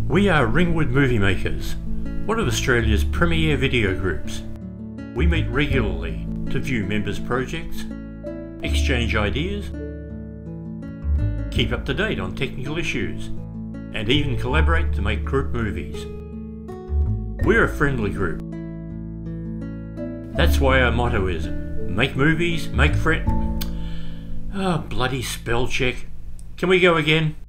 We are Ringwood Movie Makers, one of Australia's premier video groups. We meet regularly to view members' projects, exchange ideas, keep up to date on technical issues, and even collaborate to make group movies. We're a friendly group. That's why our motto is, make movies, make friends. Oh, bloody spell check. Can we go again?